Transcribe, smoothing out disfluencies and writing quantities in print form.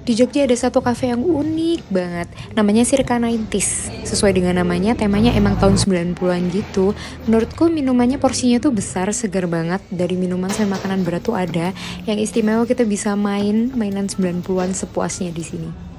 Di Jogja ada satu kafe yang unik banget, namanya Circa 90s. Sesuai dengan namanya, temanya emang tahun 90-an gitu. Menurutku minumannya porsinya tuh besar, segar banget. Dari minuman sampai makanan berat tuh ada. Yang istimewa kita bisa mainan 90-an sepuasnya di sini.